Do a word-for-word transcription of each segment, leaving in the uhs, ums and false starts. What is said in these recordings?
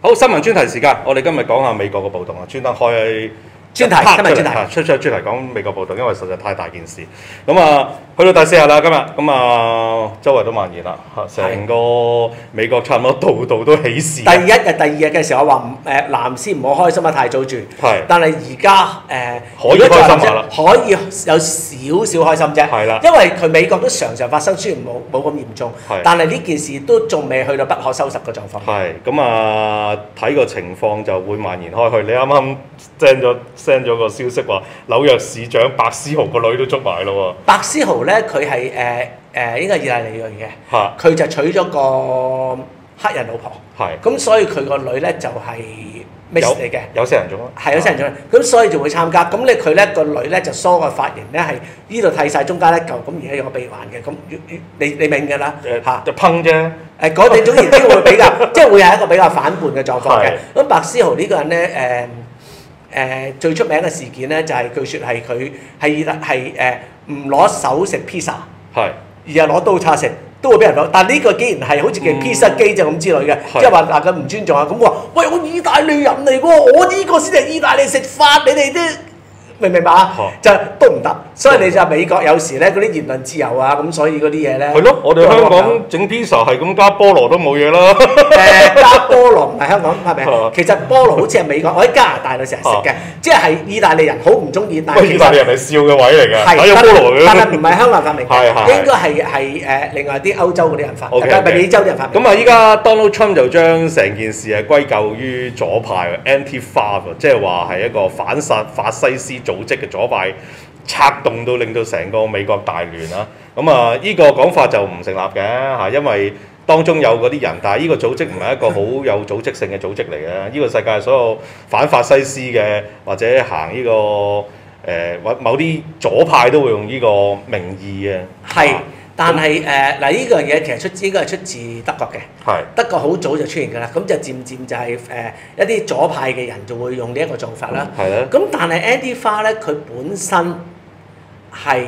好，新聞專題時間，我哋今日講下美國嘅暴動啊，專登開專題，今日專題出出專題講美國暴動，因為實在太大件事。咁啊，去到第四日啦，今日咁啊，周圍都蔓延啦，成個美國差唔多度度都起事。 第一日、第二日嘅時候，我話誒藍絲唔好開心啊，太早住。 係。 但係而家誒， 可以開心下啦， 可以有少少開心啫。 係啦。 因為佢美國都常常發生，雖然冇冇咁嚴重，但係呢件事都仲未去到不可收拾嘅狀況。 係。咁啊，睇個情況就會蔓延開去。你啱啱 send 咗 send 咗個消息話，紐約市長白思豪個女都捉埋咯喎。 白思豪咧，佢係誒誒應該係意大利裔嘅，佢就娶咗個黑人老婆。係。咁所以佢個女咧就係 mix 嚟嘅， 有色人種咯。 係有色人種，咁所以就會參加。咁咧佢咧個女咧就梳個髮型咧係呢度剃晒中間一嚿，咁而家有個鼻環嘅，咁你你明㗎啦嚇。 就烹啫。 誒嗰啲總言之會比較，即係會係一個比較反叛嘅狀況嘅。咁白思豪呢個人咧誒。誒、呃、最出名嘅事件咧，就係、是、據說係佢係係誒唔攞手食 pizza， 係而係攞刀叉食，都會俾人攞。但係呢個既然係好似叫 pizza 機就咁之類嘅，即係話大家唔尊重啊。咁我話喂，我意大利人嚟喎，我呢個先係意大利食法，你哋啲明唔明白啊？就都唔得。所以你就美國有時咧嗰啲言論自由啊，咁所以嗰啲嘢咧係咯， 我哋香港整 pizza 係咁加菠蘿都冇嘢啦。 誒加菠蘿唔係香港係咪？其實菠蘿好似係美國，我喺加拿大度成日食嘅，即係意大利人好唔中意。但係意大利人係笑嘅位嚟嘅， 係有菠蘿嘅。 但係唔係香港人發明嘅， 係應該係係誒另外啲歐洲嗰啲人發明，係美洲啲人發明。 咁啊，依家 Donald Trump 就將成件事係歸咎於左派 Antifa， 即係話係一個反殺法西斯組織嘅左派。策動到令到成個美國大亂啊！咁啊，依個講法就唔成立嘅嚇，因為當中有嗰啲人，但係依個組織唔係一個好有組織性嘅組織嚟嘅。依個世界所有反法西斯嘅或者行依個誒或某啲左派都會用依個名義嘅。 係，但係誒嗱呢樣嘢其實出應該係出自德國嘅。係。德國好早就出現㗎啦，咁就漸漸就係誒一啲左派嘅人就會用呢一個做法啦。係啦。咁但係 Antifa 咧，佢本身係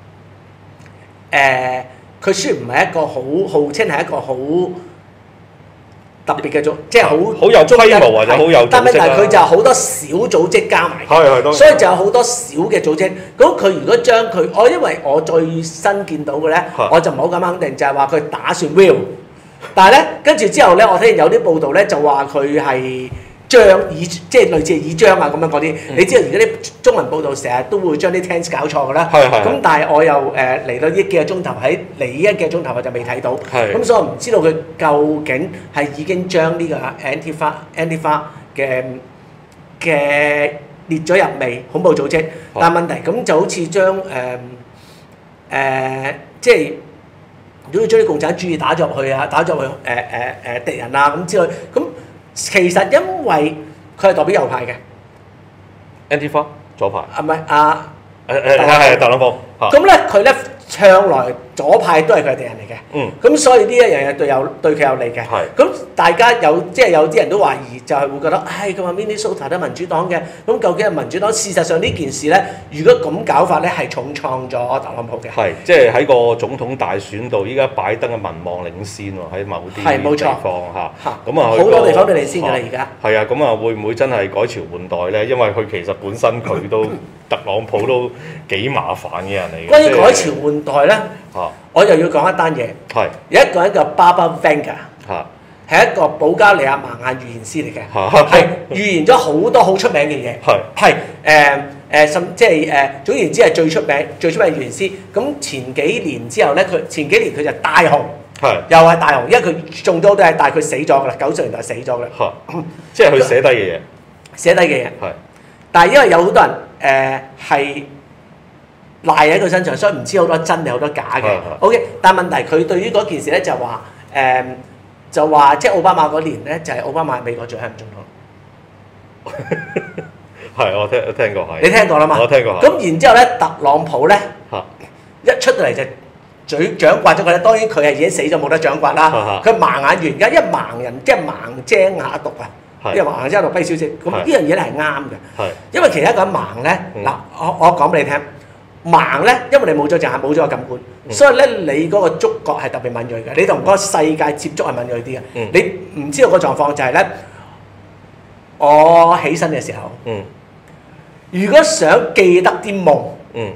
誒，佢雖然唔係一個好號稱係一個好特別嘅組，即係好好有規模或者好有組織啦。 但係佢就好多小組織加埋，所以就有好多小嘅組織。咁佢如果將佢，我因為我最新見到嘅咧，我就唔好咁肯定，就係話佢打算 will， 但係咧跟住之後咧，我睇見有啲報道咧就話佢係。將以即係類似以章啊咁樣嗰啲，嗯、你知道而家啲中文報道成日都會將啲 tense 搞錯㗎啦。係係。咁但係我又誒嚟、呃、到呢幾個鐘頭喺嚟呢一幾個鐘頭我就未睇到。係。咁所以我唔知道佢究竟係已經將呢個 Antifa Antifa 嘅嘅列咗入未恐怖組織，但係問題咁就好似將誒誒即係如果將啲共產主義打咗入去啊，打咗入去誒誒誒敵人啊咁之類咁。其實因為佢係代表右派嘅 ，Antifa 左派。 啊唔係啊誒誒係係特朗普。 咁咧佢咧向來左派都係佢係敵人嚟嘅。嗯。咁所以呢一樣嘢對有對佢有利嘅。係。咁大家有即係有啲人都懷疑，就係會覺得，唉佢話 Minnesota 都民主黨嘅，咁究竟係民主黨？事實上呢件事咧，如果咁搞法咧，係重創咗特朗普嘅。係， 即係喺個總統大選度，依家拜登嘅民望領先喎，喺某啲地方嚇。嚇。咁啊， 好多地方都領先㗎啦，而家。 係啊，咁啊，會唔會真係改朝換代咧？因為佢其實本身佢都特朗普都幾麻煩嘅人嚟嘅。 關於改朝換代咧，我又要講一單嘢。係。有一個人叫 Barbara Vanga。嚇。係一個保加利亞盲眼預言師嚟嘅，係預言咗好多好出名嘅嘢。係。係誒誒，甚即係誒，總言之係最出名、最出名預言師。咁前幾年之後咧，佢前幾年佢就大紅。係。又係大紅，因為佢中咗好多嘢，但係佢死咗㗎啦，九十年代死咗㗎啦。 嚇。即係佢寫低嘅嘢。 寫低嘅嘢。係。但係因為有好多人誒係。賴喺佢身上，所以唔知好多真定好多假嘅。OK， 但係問題佢對於嗰件事咧就話誒、呃、就話即係奧巴馬嗰年咧就係、是、奧巴馬係美國最後一任總統。 係，我聽我聽過係。 你聽過啦嘛？ 我聽過。 咁然之後咧，特朗普咧一出到嚟就嘴掌摑咗佢咧。當然佢係已經死咗冇得掌摑啦。佢盲眼完而家，因為盲人即係盲精啞毒啊。因為盲眼精啞毒跛小姐，咁呢樣嘢咧係啱嘅。係。因為其他一個人盲咧，嗱、嗯、我我講俾你聽。盲咧，因為你冇咗隻眼，冇咗個感官，嗯、所以咧你嗰個觸覺係特別敏鋭嘅，你同嗰個世界接觸係敏鋭啲嘅。嗯、你唔知道個狀況就係咧， 我起身嘅時候， 嗯， 如果想記得啲夢， 嗯，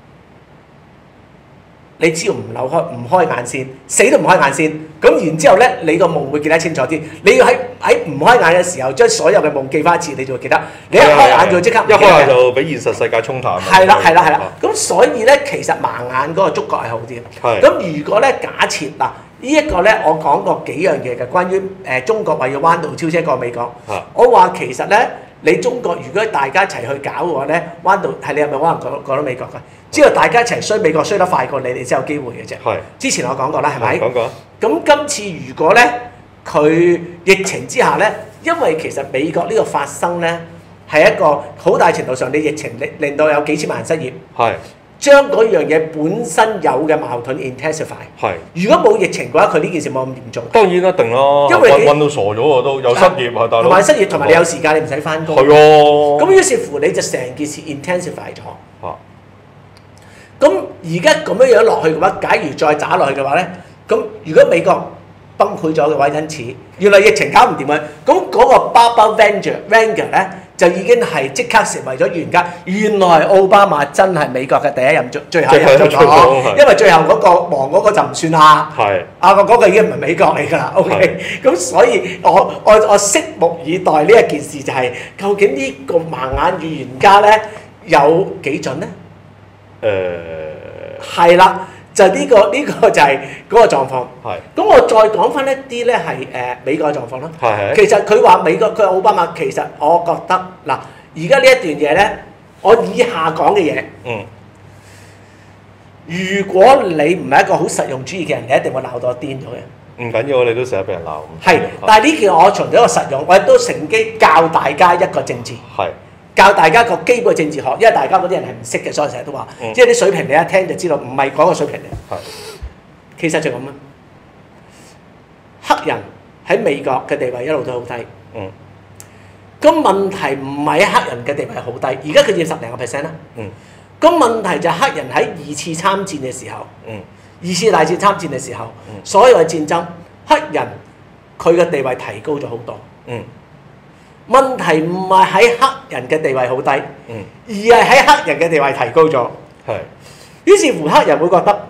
你只要唔扭開唔開眼先，死都唔開眼先。咁然之後咧，你個夢會記得清楚啲。你要喺喺唔開眼嘅時候，將所有嘅夢記翻一次，你就會記得。你一開眼就即刻唔記得嘅。 一開眼就俾現實世界沖淡。 係啦，係啦，係啦。咁所以咧，其實盲眼嗰個觸覺係好啲。 係。 咁如果咧，假設嗱，呢一個咧，我講過幾樣嘢嘅，關於誒中國話要彎道超車過美國。 係。 我話其實咧，你中國如果大家一齊去搞嘅話咧，彎道係你係咪可能過過到美國㗎？只要大家一齊衰美國衰得快過你，你先有機會嘅啫。 係。之前我講過啦，係咪？ 講過。咁今次如果咧佢疫情之下咧，因為其實美國呢個發生咧係一個好大程度上，你疫情令令到有幾千萬人失業。係。將嗰樣嘢本身有嘅矛盾 intensify。係。如果冇疫情嘅話，佢呢件事冇咁嚴重。 當然一定啦。因為韞到傻咗喎，都有失業啊，大佬。 同埋失業，同埋你有時間，你唔使翻工。 係喎。 咁於是乎你就成件事 intensify 咗。 啊。 咁而家咁樣樣落去嘅話，假如再打落去嘅話咧，咁如果美國崩潰咗嘅話，因此原來疫情搞唔掂嘅，咁嗰個 Barbara Vanner 咧就已經係即刻成為咗預言家。原來奧巴馬真係美國嘅第一任最最後一任總統，因為最後嗰個亡嗰個就唔算啦。係。啊個嗰個已經唔係美國嚟㗎啦。OK。咁所以我我我拭目以待呢一件事就係、是、究竟呢個盲眼預言家咧有幾準咧？誒係啦，就呢、這個呢、這個就係嗰個狀況。係。咁我再講翻一啲咧係誒美國嘅狀況啦。係係。其實佢話美國佢奧巴馬，其實我覺得嗱，而家呢一段嘢咧，我以下講嘅嘢，嗯，如果你唔係一個好實用主義嘅人，你一定會鬧到我癲咗嘅。唔緊要，你都成日俾人鬧。係，但係呢件我從咗一個實用，我亦都乘機教大家一個政治。係。教大家個基本嘅政治學，因為大家嗰啲人係唔識嘅，所以成日都話，嗯、即係啲水平你一聽就知道，唔係嗰個水平嚟。係，其實就咁啦。黑人喺美國嘅地位一路都好低。嗯。咁問題唔係黑人嘅地位係好低，而家佢佔十零個 percent 啦。嗯。咁問題就係黑人喺二次參戰嘅時候，嗯，二次大戰參戰嘅時候，嗯、所有嘅戰爭，黑人佢嘅地位提高咗好多。嗯。問題唔係喺黑人嘅地位好低，嗯、而係喺黑人嘅地位提高咗。係。於是乎黑人會覺得，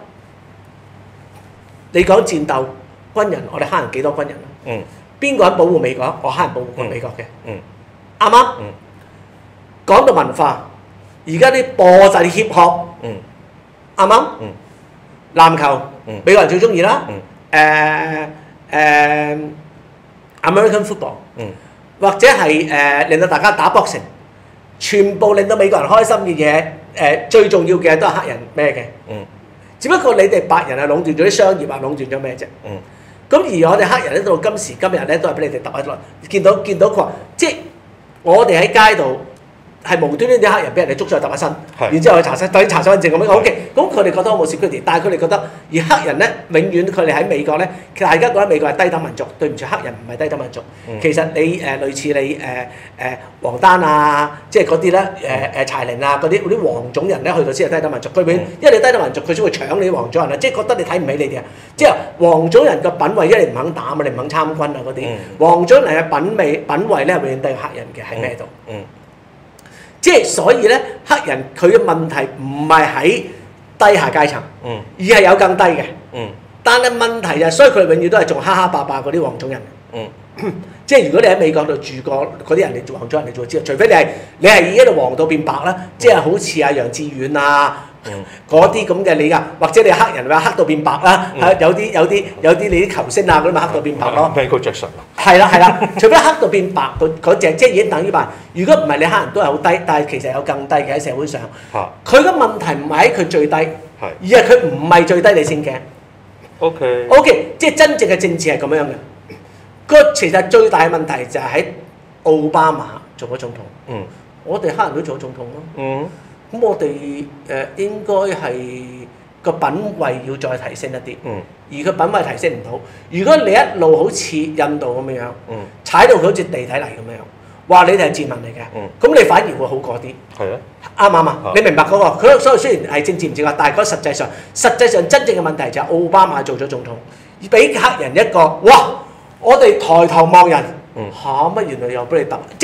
你講戰鬥軍人，我哋黑人幾多軍人啊？嗯。邊個人保護美國？我黑人保護過美國嘅。嗯。啱唔啱？嗯。講到文化，而家啲播晒啲 hip hop。嗯。啱唔啱？嗯。籃球，嗯、美國人最中意啦。嗯。誒誒、uh, uh, American football。嗯。或者係誒、呃、令到大家打 boxing，全部令到美國人開心嘅嘢，誒、呃、最重要嘅都係黑人咩嘅？嗯。只不過你哋白人係壟斷咗啲商業啊，壟斷咗咩啫？嗯。咁而我哋黑人咧到今時今日咧都係俾你哋揼喺度，見到見到佢話，即係我哋喺街度係無端端啲黑人俾人哋捉咗去揼下身，然之後去查身，等於查身份證咁樣。OK，咁佢哋覺得我冇 security，但係佢哋覺得而黑人咧永遠佢哋喺美國咧，其實大家覺得美國係低等民族，對唔住，黑人唔係低等民族。嗯、其實你誒、呃、類似你誒誒黃丹啊，即係嗰啲咧誒誒柴玲啊嗰啲嗰啲黃種人咧去到先係低等民族。佢永、嗯、因為你低等民族，佢先會搶你啲黃種人啊，即係覺得你睇唔起你哋啊。即係黃種人嘅品位，因為你唔肯打啊嘛，你唔肯參軍啊嗰啲。嗯、黃種人嘅品味品位咧，永遠低過黑人嘅喺咩度？嗯嗯即係所以咧，黑人佢嘅問題唔係喺低下階層，嗯、而係有更低嘅。嗯、但係問題就係，所以佢哋永遠都係做哈哈霸霸嗰啲黃種人。嗯、即係如果你喺美國度住過嗰啲人，你做黃種人你就知道，除非你係你係已經度黃到變白啦，嗯、即係好似阿楊志遠啊。嗰啲咁嘅你噶，或者你黑人話黑到變白啦，嗯、有啲有啲有啲你啲球星啊嗰啲咪黑到變白咯。Michael Jackson 係啦係啦，除非黑到變白嗰嗰隻，即係已經等於白。如果唔係你黑人都係好低，但係其實有更低嘅喺社會上。佢嘅問題唔係喺佢最低，而係佢唔係最低你先驚。OK。OK， 即係真正嘅政治係咁樣嘅。個其實最大嘅問題就係喺奧巴馬做咗總統。嗯。我哋黑人都做咗總統咯。嗯。咁我哋誒、呃、應該係個品位要再提升一啲，嗯、而個品位提升唔到。如果你一路好似印度咁樣，嗯、踩到佢好似地底泥咁樣，話你哋係賤民嚟嘅，咁、嗯、你反而會好過啲。係啊，啱唔啱啊？你明白嗰、那個？佢所以雖然係政治唔正確，但係嗰實際上，實際上真正嘅問題就係奧巴馬做咗總統，而俾黑人一個哇，我哋抬頭望人嚇乜、嗯啊、原來又俾你揼，即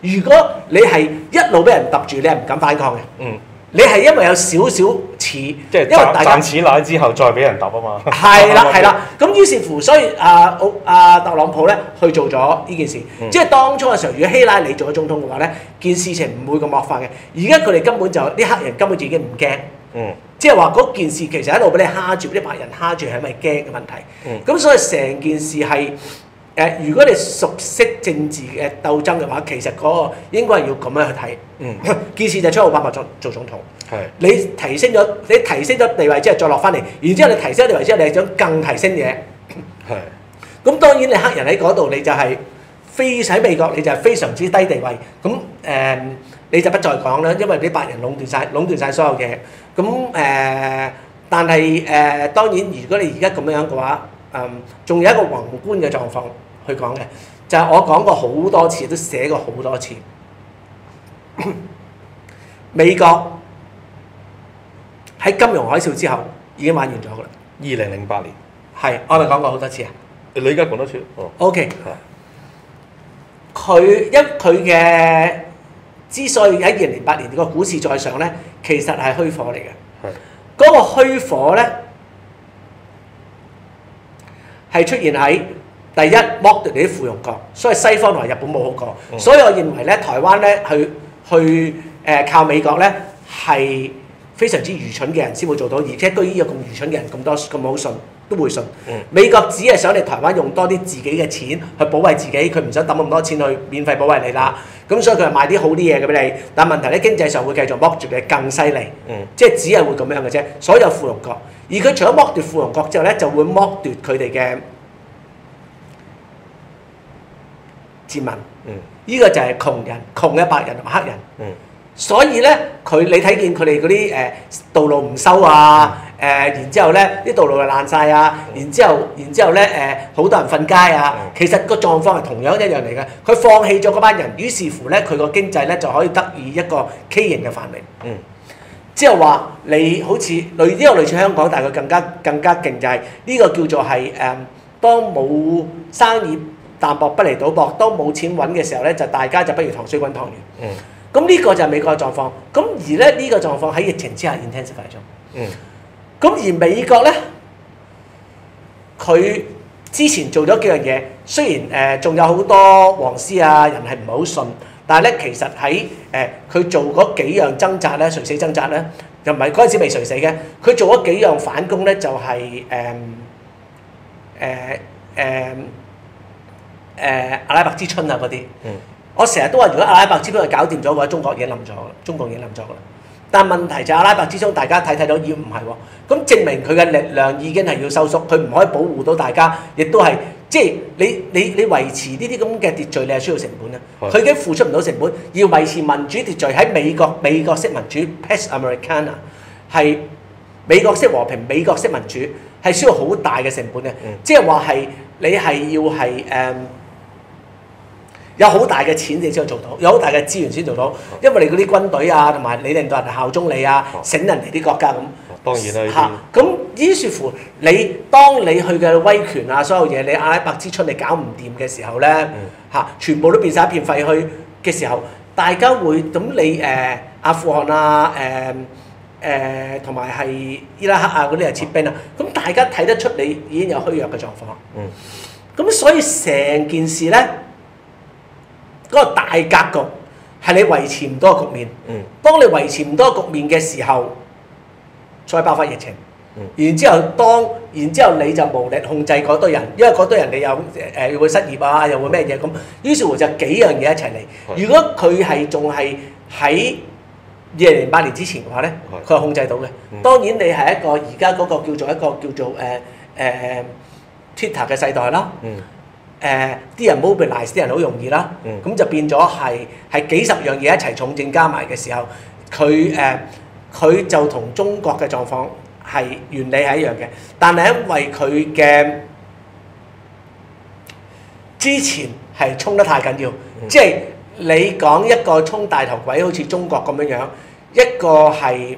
如果你係一路俾人揼住，你係唔敢反抗嘅。 嗯。 你係因為有少少似，即係因為大家賺錢奶之後再俾人揼啊嘛。 係啦係啦，咁於是乎，所以啊啊特朗普咧去做咗呢件事，嗯、即係當初嘅時候，如果希拉里做咗總統嘅話咧，件事情唔會咁惡化嘅。而家佢哋根本就啲黑人根本自己唔驚，嗯，即係話嗰件事其實喺度俾你蝦住，啲白人蝦住係咪驚嘅問題？咁、嗯、所以成件事係。誒、呃，如果你熟悉政治嘅鬥爭嘅話，其實嗰個應該係要咁樣去睇。嗯，件事就係將奧巴馬做做總統。係。你提升咗，你提升咗地位之後再落翻嚟，然之後你提升咗地位之後，你係想更提升嘢。係。咁當然你黑人喺嗰度，你就係非喺美國，你就係非常之低地位。咁誒、呃，你就不再講啦，因為啲白人壟斷晒，壟斷曬所有嘢。咁誒、呃，但係誒、呃，當然如果你而家咁樣嘅話，嗯，仲有一個宏觀嘅狀況。去講嘅就係、是、我講過好多次，都寫過好多次。美國喺金融海嘯之後已經玩完咗㗎啦。 二零零八年係，我咪講過好多次啊。 你而家講多次。哦。O K。 佢因佢嘅之所以喺二零零八年個股市再上咧，其實係虛火嚟嘅。係。嗰個虛火咧係出現喺。第一剝奪你啲附庸國，所以西方同埋日本冇好過，嗯、所以我認為咧，台灣咧去去誒、呃、靠美國咧係非常之愚蠢嘅人先會做到，而且居然有咁愚蠢嘅人咁多咁好信都會信。嗯、美國只係想你台灣用多啲自己嘅錢去保衞自己，佢唔想抌咁多錢去免費保衞你啦。咁所以佢係賣啲好啲嘢嘅俾你，但問題咧經濟上會繼續剝奪你更犀利，嗯、即係只係會咁樣嘅啫。所有附庸國，而佢除咗剝奪附庸國之後咧，就會剝奪佢哋嘅。賤民，嗯，依個就係窮人，窮嘅白人同埋黑人，嗯，所以咧佢你睇見佢哋嗰啲誒道路唔修啊，誒、呃、然之後咧啲道路又爛晒啊，然之後然之後咧誒好多人瞓街啊，嗯、其實個狀況係同樣一樣嚟嘅，佢放棄咗嗰班人，於是乎咧佢個經濟咧就可以得以一個畸形嘅繁榮，嗯，即係話你好似類呢個類似香港，但係佢更加更加勁就係、是、呢、這個叫做係誒、嗯、當冇生意。淡薄不離賭博，當冇錢揾嘅時候咧，就大家就不如糖水滾湯圓。嗯。咁呢個就係美國嘅狀況。咁而咧呢、這個狀況喺疫情之下 intensify 咗。嗯。咁而美國咧，佢之前做咗幾樣嘢，雖然誒仲、呃、有好多黃絲啊人係唔係好信，但係咧其實喺誒佢做嗰幾樣掙扎咧，垂死掙扎咧，又唔係嗰陣時未垂死嘅，佢做咗幾樣反攻咧，就係誒誒誒。呃呃誒、呃、阿拉伯之春啊嗰啲，嗯、我成日都話，如果阿拉伯之春係搞掂咗嘅話，中國已經冧咗啦，中國已經冧咗啦。但問題就係阿拉伯之春，大家睇睇到已經唔係喎，咁證明佢嘅力量已經係要收縮，佢唔可以保護到大家，亦都係即係你你你維持呢啲咁嘅秩序，你係需要成本啊。佢的已經付出唔到成本，要維持民主秩序喺美國，美國式民主 Pax Americana 係美國式和平，美國式民主係需要好大嘅成本嘅，嗯、即係話係你係要係誒。嗯有好大嘅錢你先可以做到，有好大嘅資源先做到，因為你嗰啲軍隊啊，同埋你令到人效忠你啊，醒人哋啲國家咁。 當然啦， 嚇咁於是乎，你當你去嘅威權啊，所有嘢，你阿拉伯之春你搞唔掂嘅時候咧，嚇、嗯、全部都變晒一片廢墟嘅時候，大家會咁你誒、呃、阿富汗啊，誒誒同埋係伊拉克啊嗰啲係撤兵啊，咁大家睇得出你已經有虛弱嘅狀況。嗯。咁所以成件事咧。嗰個大格局係你維持唔到個局面。嗯。當你維持唔到個局面嘅時候，再爆發疫情。嗯。然之後當，然之後你就無力控制嗰堆人，因為嗰堆人你又誒、呃、會失業啊，又會咩嘢咁。於是乎就幾樣嘢一齊嚟。嗯、如果佢係仲係喺二零零八年之前嘅話咧，佢係控制到嘅。嗯、當然你係一個而家嗰個叫做一個叫做誒誒、呃呃、Twitter 嘅世代啦。嗯。誒啲、呃、人 mobilize 啲人好容易啦，咁、嗯、就變咗係係幾十樣嘢一齊重症加埋嘅時候，佢誒佢就同中國嘅狀況係原理係一樣嘅，但係因為佢嘅之前係衝得太緊要，嗯、即係你講一個衝大頭鬼，好似中國咁樣樣，一個係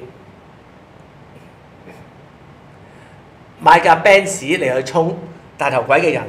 買架 Benz 嚟去衝大頭鬼嘅人。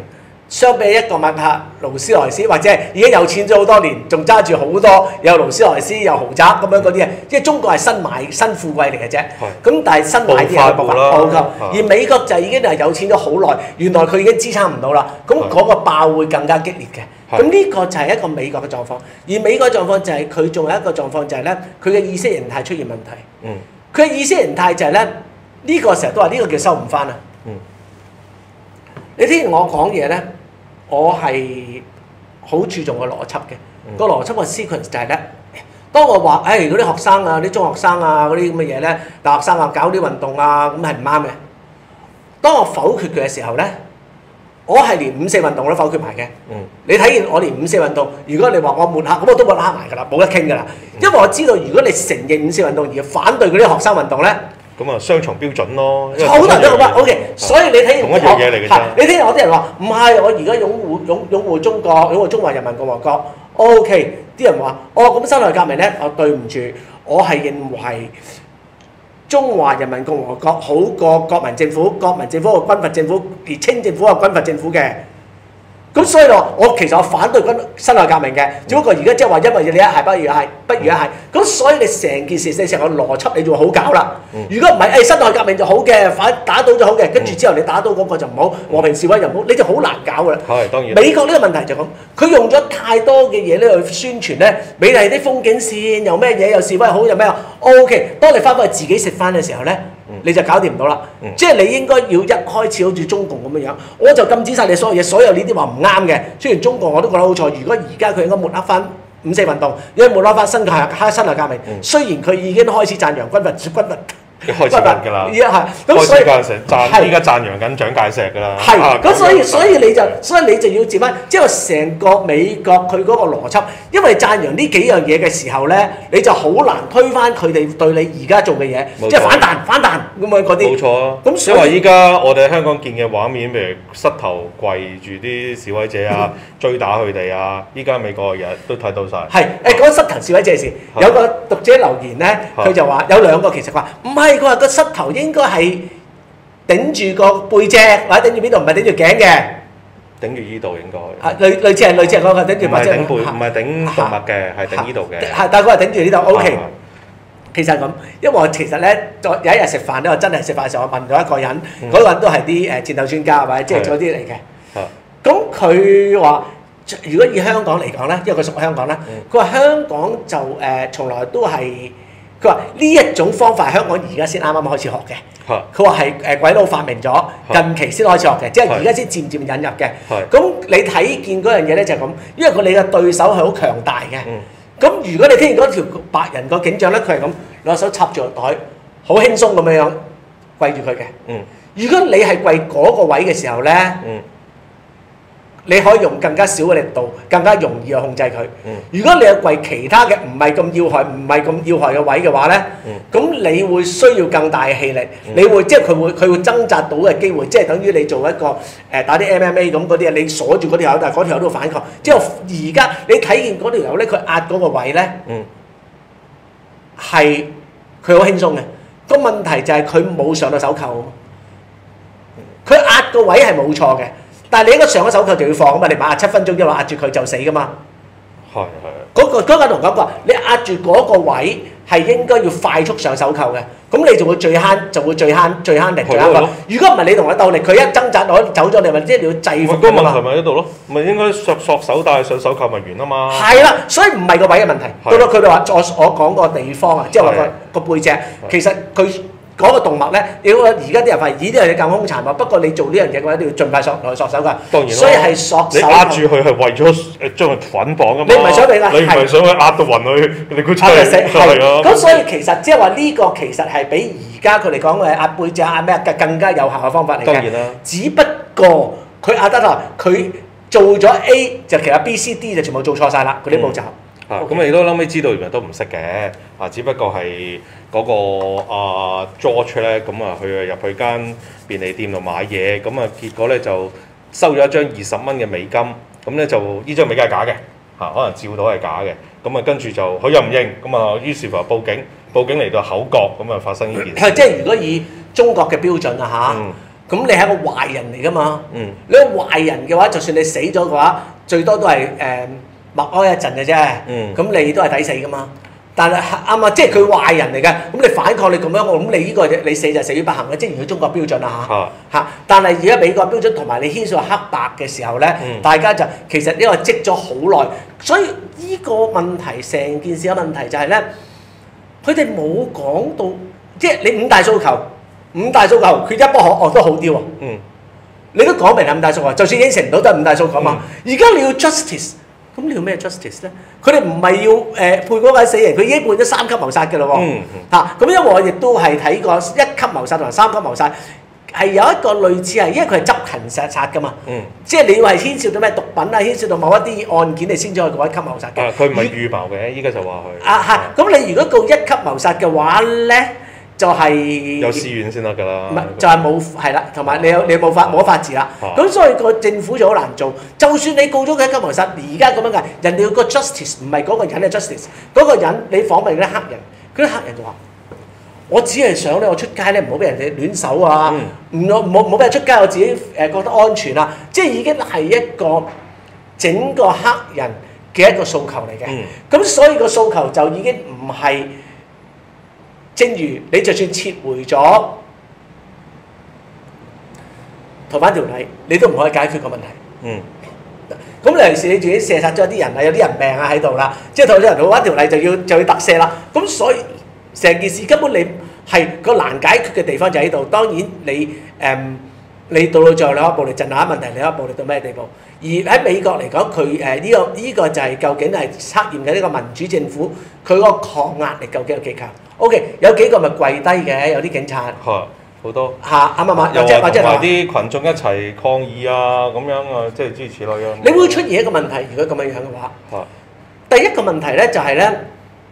相比一個麥克勞斯萊斯，或者係已經有錢咗好多年，仲揸住好多有勞斯萊斯有豪宅咁樣嗰啲啊，因為中國係新買新富貴嚟嘅啫。咁但係新買啲係冇法冇夠，而美國就已經係有錢咗好耐，原來佢已經支撐唔到啦。咁嗰個爆會更加激烈嘅。咁呢個就係一個美國嘅狀況，而美國嘅狀況就係佢仲有一個狀況就係咧，佢嘅意識形態出現問題。嗯。佢嘅意識形態就係咧，呢個成日都話呢個叫收唔翻啊。嗯。你聽完我講嘢咧？我係好注重個邏輯嘅，嗯、個邏輯個 sequence 就係咧，當我話誒嗰啲學生啊、啲中學生啊、嗰啲咁嘅嘢咧，大學生啊搞啲運動啊，咁係唔啱嘅。當我否決佢嘅時候咧，我係連五四運動我都否決埋嘅。嗯、你睇見我連五四運動，如果你話我抹黑，咁我都抹黑埋㗎啦，冇得傾㗎啦。因為我知道如果你承認五四運動而反對嗰啲學生運動咧。 咁啊，雙重標準咯， 好難都好乜 ，OK。所以你睇同一樣嘢嚟嘅啫。 你聽我啲人話唔係，我而家擁護擁擁護中國，擁護中華人民共和國 ，OK。啲人話哦，咁辛亥革命咧，我對唔住，我係認為中華人民共和國好過國民政府，國民政府個軍閥政府，而清政府個軍閥政府嘅。咁所以話我其實我反對軍辛亥革命嘅，只不過而家即係話因為你一係不如一係，不如一係，咁所以你成件事你成個邏輯你就好搞啦。如果唔係誒辛亥革命就好嘅，反打倒就好嘅，跟住之後你打倒嗰個就唔好，和平示威又唔好，你就好難搞噶啦。 係當然。美國呢個問題就咁，佢用咗太多嘅嘢咧去宣傳咧，美麗啲風景線又咩嘢，又示威好又咩啊 ，OK。當你翻返去自己食翻嘅時候咧。你就搞掂唔到啦，嗯、即係你應該要一開始好似中共咁樣樣，我就禁止晒你所有嘢，所有呢啲話唔啱嘅。雖然中國我都覺得好錯，如果而家佢應該抹黑翻五四運動，因為抹黑翻辛亥辛亥革命，嗯、雖然佢已經開始讚揚軍閥軍閥。 一開始緊㗎啦， 而家係咁，所以讚依家讚揚緊蔣介石㗎啦。 係咁，所以所以你就所以你就要接翻，即係成個美國佢嗰個邏輯，因為讚揚呢幾樣嘢嘅時候咧，你就好難推翻佢哋對你而家做嘅嘢，即係反彈反彈咁樣嗰啲。冇錯啊！咁因為依家我哋香港見嘅畫面，譬如膝頭跪住啲示威者啊，追打佢哋啊，依家美國日日都睇到晒。係誒講膝頭示威者時，有個讀者留言咧，佢就話有兩個其實話唔係。佢話個膝頭應該係頂住個背脊，或者頂住邊度，唔係頂住頸嘅。頂住依度應該。係類類似係類似係嗰個頂住背脊。唔係頂背，唔係頂動脈嘅，係頂依度嘅。係，但係佢係頂住呢度 OK。其實係咁，因為我其實咧，有一日食飯咧，我真係食飯嘅時候，我問咗一個人，嗰個人都係啲誒戰鬥專家或者即係嗰啲嚟嘅。咁佢話：如果以香港嚟講咧，因為佢屬香港咧，佢話香港就誒從來都係。佢話呢一種方法係香港而家先啱啱開始學嘅。佢話係誒鬼佬發明咗，近期先開始學嘅，即係而家先漸漸引入嘅。咁你睇見嗰樣嘢咧就係咁，因為佢哋嘅對手係好強大嘅。咁、嗯、如果你聽見嗰條白人個警長咧，佢係咁攞手插住個袋，好輕鬆咁樣樣跪住佢嘅。嗯、如果你係跪嗰個位嘅時候咧，嗯你可以用更加少嘅力度，更加容易去控制佢。嗯、如果你係跪其他嘅唔係咁要害、唔係咁要害嘅位嘅話咧，咁、嗯、你會需要更大嘅氣力，嗯、你會即係佢會佢會掙扎到嘅機會，即係等於你做一個誒、呃、打啲 M M A 咁嗰啲啊，你鎖住嗰條友，但係嗰條友都反抗。之後而家你睇見嗰條友咧，佢壓嗰個位咧，係佢好輕鬆嘅。個問題就係佢冇上到手扣，佢壓個位係冇錯嘅。但係你應該上咗手扣就要放啊嘛，你八十七分鐘一路壓住佢就死噶嘛。係係。嗰個嗰個同講過，你壓住嗰個位係應該要快速上手扣嘅，咁你就會最慳，就會最慳最慳力最慳力。如果唔係你同佢鬥力，佢一掙扎攞走咗你，咪即係你要制服佢啊嘛。個問題咪喺度咯，咪應該索索手帶上手扣咪完啊嘛。係啦，所以唔係個位嘅問題。到到佢哋話我我講個地方啊，即係話個個背脊，其實佢。嗰個動脈咧，如果而家啲人發現，咦啲人咁兇殘喎。不過你做呢樣嘢嘅話，一定要盡快索落去索手㗎。當然咯。所以係索手。你壓住佢係為咗誒將佢捆綁㗎嘛。你唔係想俾佢，你唔係想佢壓到暈佢，你佢真係係啊。咁所以其實即係話呢個其實係比而家佢哋講嘅壓背脊壓咩嘅更加有效嘅方法嚟嘅。當然啦。只不過佢壓得啦，佢做咗 A 就其實 B、C、D 就全部做錯晒啦，嗰啲步驟。啊，咁你都後尾知道原來都唔識嘅，啊，只不過係嗰、那個啊 George 咧，咁啊佢入去間便利店度買嘢，咁啊結果咧就收咗一張二十蚊嘅美金，咁咧就呢張美金係假嘅，嚇、啊、可能照到係假嘅，咁啊跟住就佢又唔認，咁啊於是乎報警，報警嚟到口角，咁啊發生呢件事。係即係如果以中國嘅標準啊嚇。嗯咁你係一個壞人嚟㗎嘛？ 嗯。 你個壞人嘅話，就算你死咗嘅話，最多都係誒默哀一陣嘅啫。 嗯。 咁你都係抵死㗎嘛？但係啱啊，即係佢壞人嚟嘅，咁你反抗你咁樣，咁你呢個你死就死於不幸嘅，即係如果中國標準啊嚇嚇。但係而家美國標準同埋你牽涉黑白嘅時候咧，嗯、大家就其實呢個積咗好耐，所以呢個問題成件事嘅問題就係咧，佢哋冇講到，即係你五大訴求，五大訴求缺一不可，哦都好啲喎。嗯。你都講明係五大訴求，就算應承唔到都係五大訴求嘛。而家、嗯、你要 justice。咁你要咩 justice 咧？佢哋唔係要誒、呃、判嗰個死人，佢已經判咗三級謀殺嘅咯喎。嗯嗯。嚇、啊，咁因為我亦都係睇過一級謀殺同埋三級謀殺，係有一個類似係，因為佢係執行殺殺㗎嘛。嗯。即係你要係牽涉到咩毒品啊，牽涉到某一啲案件，你先至可以告一級謀殺嘅。 啊，佢唔係預謀嘅，依家就話佢。 啊係，咁你如果告一級謀殺嘅話咧？就係、是、 有私怨先得㗎啦。 唔係就係冇係啦，同埋你有你冇法冇法治啦。咁、啊、所以個政府就好難做。就算你告咗佢一級謀殺，而家咁樣嘅人哋個 justice 唔係嗰個人嘅 justice， 嗰個人你訪問嗰啲黑人，嗰啲黑人就話：我只係想咧，我出街咧唔好俾人哋亂手啊，唔好唔好唔好俾人出街，我自己誒覺得安全啊。即係已經係一個整個黑人嘅一個訴求嚟嘅。咁、嗯、所以個訴求就已經唔係。正如你就算撤回咗逃犯條例，你都唔可以解決個問題。嗯。咁尤其是你自己射殺咗啲人啊，有啲人命啊喺度啦，即係逃咗人逃犯條例就要就要特赦啦。咁所以成件事根本你係個難解決嘅地方就喺度。當然你誒、嗯、你到到最後兩一步嚟鎮壓問題，另一步嚟到咩地步？而喺美國嚟講，佢誒呢個呢、這個就係究竟係測驗緊呢個民主政府佢個抗壓力究竟有幾強？O.K. 有幾個咪跪低嘅，有啲警察係好多嚇啱唔啱？或者或者同埋啲群眾一齊抗議啊，咁樣啊，即係諸如此類啊。 你會出現一個問題，如果咁樣樣嘅話，係第一個問題咧就係咧，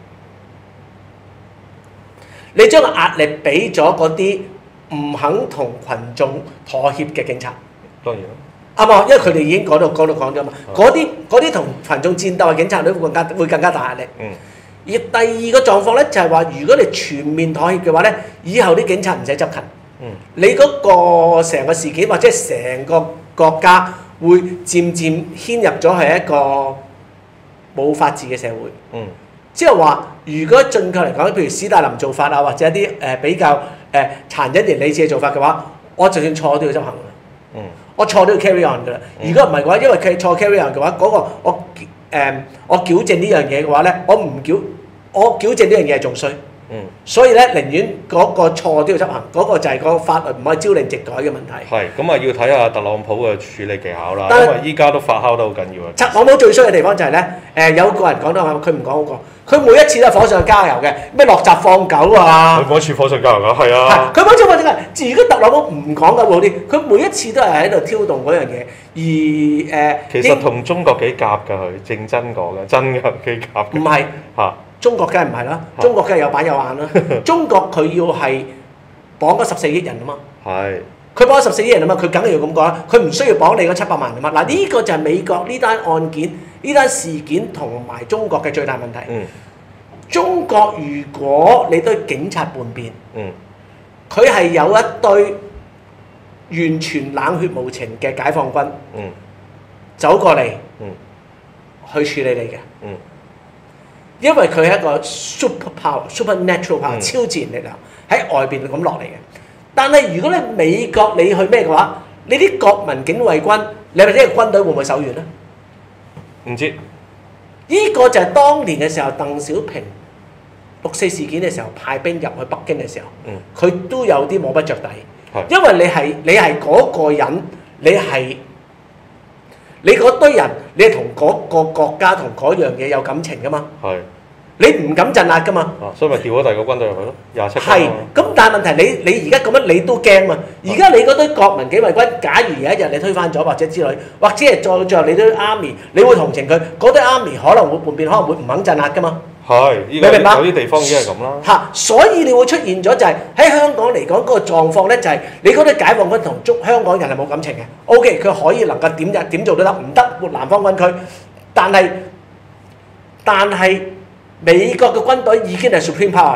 你將個壓力俾咗嗰啲唔肯同群眾妥協嘅警察。 當然啦。 啱啊，因為佢哋已經講到講到講咗嘛，嗰啲嗰啲同群眾戰鬥嘅警察都會更加會更加大壓力。嗯。而第二個狀況咧，就係話，如果你全面妥協嘅話咧，以後啲警察唔使執勤，嗯、你嗰個成個事件或者成個國家會漸漸牽入咗係一個冇法治嘅社會。嗯、即係話，如果準確嚟講，譬如史達林做法啊，或者一啲誒、呃、比較誒、呃、殘忍啲理智嘅做法嘅話，我就算錯都要執行㗎啦。嗯、我錯都要 carry on 㗎啦。如果唔係嘅話，因為佢錯 carry on 嘅話，嗰、嗰個我誒、呃、我矯正呢樣嘢嘅話咧，我唔矯。我矯正呢樣嘢係仲衰，嗯、所以咧寧願嗰個錯都要執行，嗰、嗰個就係個法律唔可以朝令夕改嘅問題。係，咁啊要睇下特朗普嘅處理技巧啦，但因為依家都發酵得好緊要啊。特朗普最衰嘅地方就係、是、咧，誒、呃、有個人講得話，佢唔講嗰個，佢每一次都係火上加油嘅，咩落閘放狗啊， 佢每一次火上加油㗎，係啊， 佢每一次火上加油。如果特朗普唔講嘅好啲，佢每一次都係喺度挑動嗰樣嘢，而誒、呃、 其實同中國幾夾㗎佢，正真講嘅，真嘅幾夾。唔係嚇。中國梗係唔係啦，中國梗係有板有眼啦。中國佢要係綁嗰十四億人啊嘛，係佢綁咗十四億人啊嘛，佢梗係要咁講啦。佢唔需要綁你嗰七百萬啊嘛。嗱呢個就係美國呢單案件、呢單事件同埋中國嘅最大問題。嗯、中國如果你對警察叛變，佢係、嗯、有一堆完全冷血無情嘅解放軍、嗯、走過嚟、嗯、去處理你嘅。嗯因為佢係一個 super power、supernatural power、嗯、超自然力量喺外邊咁落嚟嘅。但係如果你美國你去咩嘅話，你啲國民警衛軍，你係咪呢個軍隊會唔會手軟咧？ 唔知。 呢個就係當年嘅時候，鄧小平六四事件嘅時候派兵入去北京嘅時候，佢、嗯、都有啲摸不着底。是因為你係你係嗰個人，你係。你嗰堆人，你係同嗰個國家同嗰樣嘢有感情噶嘛？係是。你唔敢鎮壓噶嘛？啊，所以咪調咗第二個軍隊入去咯，廿七。係。咁但係問題你你而家咁樣你都驚嘛？而家你嗰堆國民警衛軍，假如有一日你推翻咗或者之類，或者係再最後你堆 army，你會同情佢，嗰堆 army 可能會叛變，可能會唔肯鎮壓噶嘛？係，你明白？有啲地方已經係咁啦。嚇，所以你會出現咗就係、是、喺香港嚟講嗰個狀況咧，就係你嗰啲解放軍同中香港人係冇感情嘅。O.K. 佢可以能夠點日點做都得，唔得撥南方軍區。但係但係美國嘅軍隊已經係 supreme power 嚟㗎啦。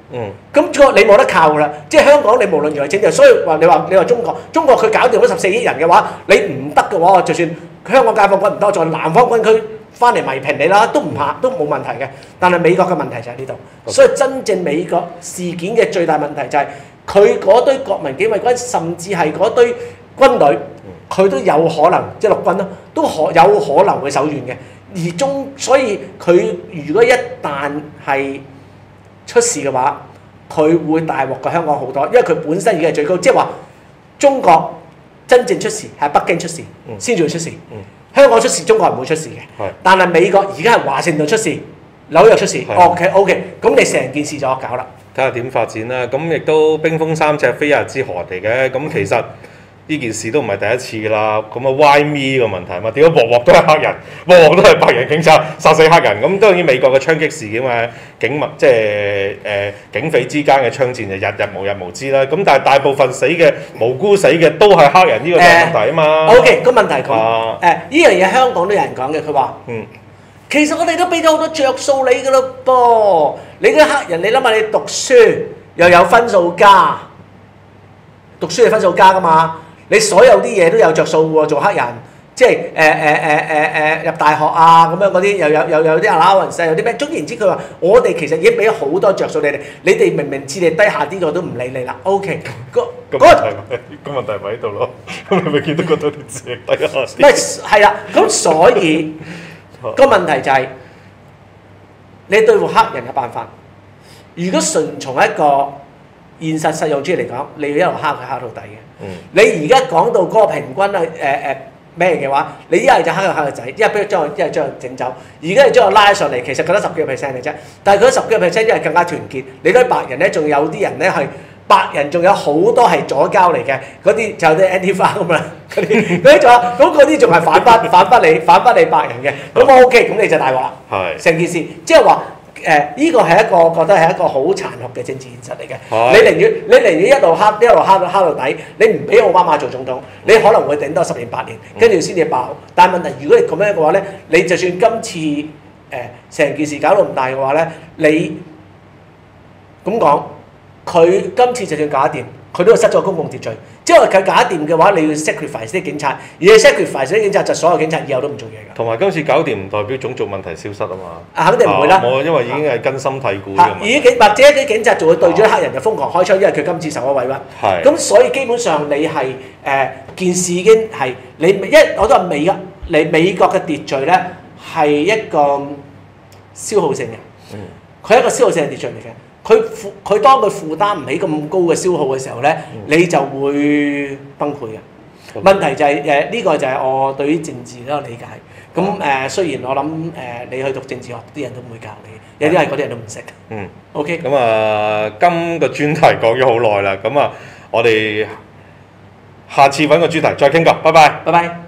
嗯。咁個你冇得靠㗎啦，即係香港你無論如何整就，所以話你話你話中國，中國佢搞掂咗十四億人嘅話，你唔得嘅話，就算香港解放軍唔多，在南方軍區翻嚟圍平你啦，都唔怕，都冇問題嘅。但係美國嘅問題就喺呢度，所以真正美國事件嘅最大問題就係佢嗰堆國民警衛軍，甚至係嗰堆軍隊，佢都有可能即係陸軍啦，都可有可能會手軟嘅。而中所以佢如果一旦係出事嘅話，佢會大鑊過香港好多，因為佢本身已經係最高，即係話中國真正出事係北京出事先至會出事，嗯、香港出事中國係唔會出事嘅。是但係美國而家係華盛頓出事，紐約出事 ，OK OK， 咁你成件事就惡搞啦。 睇下點發展啦，咁亦都冰封三尺非一日之寒嚟嘅，咁其實。呢件事都唔係第一次㗎啦，咁啊 Why me 個問題嘛，點解鑊鑊都係黑人，鑊鑊都係白人警察殺死黑人？咁當然美國嘅槍擊事件啊，警民即係誒、呃、警匪之間嘅槍戰就日日無日無之啦。咁但係大部分死嘅無辜死嘅都係黑人，呢、這個就係問題啊嘛。 呃、OK，個問題佢誒呢樣嘢香港都有人講嘅，佢話嗯其實我哋都俾咗好多着數你㗎咯噃，你啲黑人你諗下你讀書又有分數加，讀書係分數加㗎嘛。你所有啲嘢都有着數喎，做黑人，即係誒誒誒誒誒入大學啊咁樣嗰啲，又有又有啲 allowance，有啲咩？總言之，佢話我哋其實已經俾咗好多着數你哋，你哋明明智力低下啲，我都唔理你啦。OK，個個問題咪個問題咪喺度咯，咁你咪見到覺得啲智力低下啲。 唔係係啦，咁所以個問題就係、是、你對付黑人嘅辦法，如果順從一個現實實用主義嚟講，你要一路蝦佢蝦到底嘅。嗯、你而家講到嗰個平均啊誒誒咩嘅話，你一係就蝦佢蝦個仔，一係俾佢將佢一係將佢整走，而家係將佢拉上嚟，其實佢得十幾個 percent 嘅啫。但係佢十幾個 percent 因為更加團結，你睇白人咧，仲有啲人咧係白人，仲有好多係左膠嚟嘅，嗰啲就啲 Antifa 咁啦，嗰啲嗰啲仲有咁嗰啲仲係反翻反翻你反翻你白人嘅，咁我 OK，咁你就大鑊啦。係成件事，即係話。誒呢個係一個覺得係一個好殘酷嘅政治現實嚟嘅。你寧願你寧願一路蝦一路蝦到蝦到底，你唔俾奧巴馬做總統，你可能會頂多十年八年，跟住先至爆。但係問題，如果你咁樣嘅話咧，你就算今次誒成、呃、件事搞到咁大嘅話咧，你咁講，佢今次就算搞得掂，佢都會失咗公共秩序。即係佢搞得掂嘅話，你要 sacrifice 啲警察，而你 sacrifice 啲警察就所有警察以後都唔做嘢㗎。 同埋今次搞掂唔代表種族問題消失啊嘛。 啊，肯定唔會啦。 我、啊、因為已經係根深蒂固嘅問題。 已經或者啲警察就會對住啲黑人就瘋狂開槍，因為佢今次受咗委屈。係。咁所以基本上你係誒、呃、件事已經係你一我都話美嘅，你美國嘅秩序咧係一個消耗性嘅。嗯。佢係一個消耗性嘅秩序嚟嘅。佢負佢當佢負擔唔起咁高嘅消耗嘅時候咧，嗯、你就會崩潰嘅。嗯、問題就係誒呢個就係我對於政治嗰個理解。咁誒、呃、雖然我諗誒、呃、你去讀政治學啲人都唔會教你，有啲係嗰啲人都唔識。嗯。OK。咁啊，今個專題講咗好耐啦，咁啊，我哋下次揾個專題再傾過，拜拜。 拜拜。